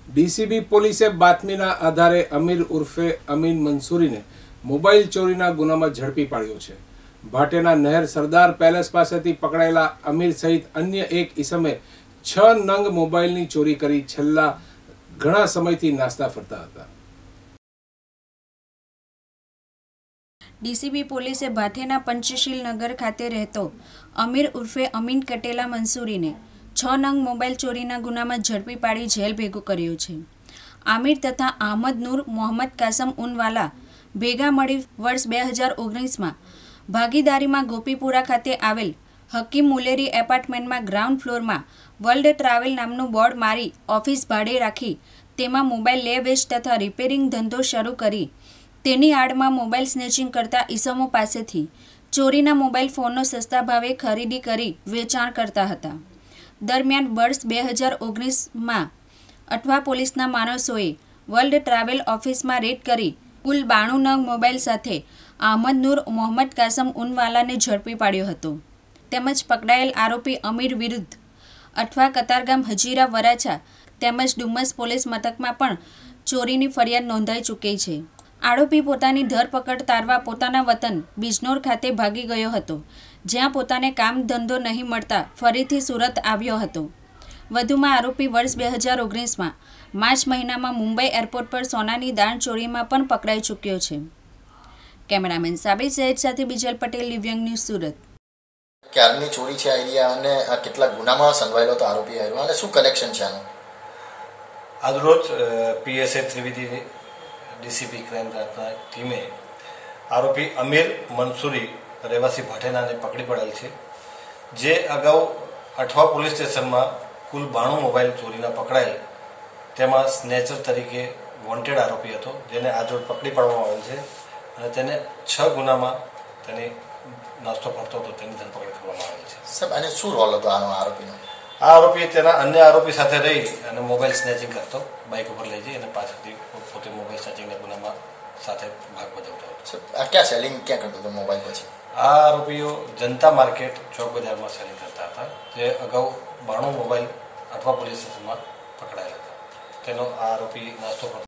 DCB પોલીસે બાતમીના આધારે અમીર ઉર્ફે અમીન મંસૂરીને મોબાઈલ ચોરીના ગુનામાં ઝડપી પાડ્યો છે। ભાટેના નહેર સરદાર પેલેસ પાસેથી પકડાયેલા અમીર સહિત અન્ય એક ઈસમે 6 નંગ મોબાઈલની ચોરી કરી છેલ્લા ઘણા સમયથી નાસ્તા ફરતા હતા। ડીસીબી પોલીસે ભાટેના પંચશીલ નગર ખાતે રહેતો અમીર ઉર્ફે અમીન કટેલા મંસૂરીને 6 નંગ મોબાઈલ ચોરીના ગુનામાં ઝડપી પાડી જેલ ભેગું કર્યો છે। આમિર તથા અહમદ નૂર મોહમ્મદ કાસમ ઉનવાલા ભેગા મળી વર્ષ 2019માં ભાગીદારીમાં ગોપીપુરા ખાતે આવેલ હકીમ મુલેરી એપાર્ટમેન્ટમાં ગ્રાઉન્ડ ફ્લોરમાં વર્લ્ડ ટ્રાવેલ નામનું બોર્ડ મારી ઓફિસ ભાડે રાખી તેમાં મોબાઈલ લે વેચ તથા રિપેરિંગ ધંધો શરૂ કરી તેની આડમાં મોબાઈલ સ્નેચિંગ કરતા ઈસમો પાસેથી ચોરીના મોબાઈલ ફોનનો સસ્તા ભાવે ખરીદી કરી વેચાણ કરતા હતા। દરમિયાન વર્ષ 2019માં અઠવા પોલીસના માણસોએ વર્લ્ડ ટ્રાવેલ ઓફિસમાં રેડ કરી કુલ 92 નંગ મોબાઈલ સાથે અહમદ નૂર મોહમ્મદ કાસમ ઉનવાલાને ઝડપી પાડ્યો હતો। તેમજ પકડાયેલ આરોપી અમીર વિરુદ્ધ અઠવા કતારગામ હજીરા વરાછા તેમજ ડુમસ પોલીસ મથકમાં પણ ચોરીની ફરિયાદ નોંધાઈ ચૂકી છે। આરોપી પોતાની ધરપકડ તારવા પોતાના વતન બિજનોર ખાતે ભાગી ગયો હતો, જ્યાં પોતાને કામ ધંધો નહીં મળતા ફરીથી સુરત આવ્યો હતો। વધુમાં આરોપી વર્ષ 2019માં માર્ચ મહિનામાં મુંબઈ એરપોર્ટ પર સોનાની દાણ ચોરીમાં પણ પકડાઈ ચૂક્યો છે। કેમેરામેન સાબિર સૈયદ સાથે બીજલ પટેલ, દિવ્યાંગ ન્યૂઝ, સુરત। ક્યારની ચોરી છે આઈડિયા અને આ કેટલા ગુનામાં સંડવાયેલો તો આરોપી આવ્યો અને શું કનેક્શન છે આનું? આજરોજ પીએસએ ત્રિવેદી ડીસીપી ક્રાઇમ બ્રાન્ચના ટીમે આરોપી અમીર મંસૂરી રહેવાસી ભાટેનાને પકડી પડેલ છે, જે અગાઉ અઠવા પોલીસ સ્ટેશનમાં કુલ 92 મોબાઈલ ચોરીના પકડાયેલ, તેમાં સ્નેચર તરીકે વોન્ટેડ આરોપી હતો, જેને આજરોજ પકડી પાડવામાં આવેલ છે અને તેને 6 ગુનામાં તેને નાસ્તો ફરતો હતો તેની ધરપકડ કરવામાં આવેલ છે। સાહેબ, આને શું રોલ હતો આનો આરોપીનો? આ આરોપી તેના અન્ય આરોપી સાથે રહી અને મોબાઈલ સ્નેચિંગ કરતો, બાઇક ઉપર લઈ જઈ અને પાછળથી પોતે મોબાઈલ સ્નેચિંગના ગુનામાં સાથે ભાગ ભજવતો હતો। આ ક્યાં સેલિંગ ક્યાં કરતો હતો મોબાઈલ? પછી આ આરોપીઓ જનતા માર્કેટ ચોક બજારમાં સેલિંગ કરતા હતા, જે અગાઉ 92 મોબાઈલ અઠવા પોલીસ સ્ટેશનમાં પકડાયેલા હતા। તેનો આ આરોપી નાસ્તો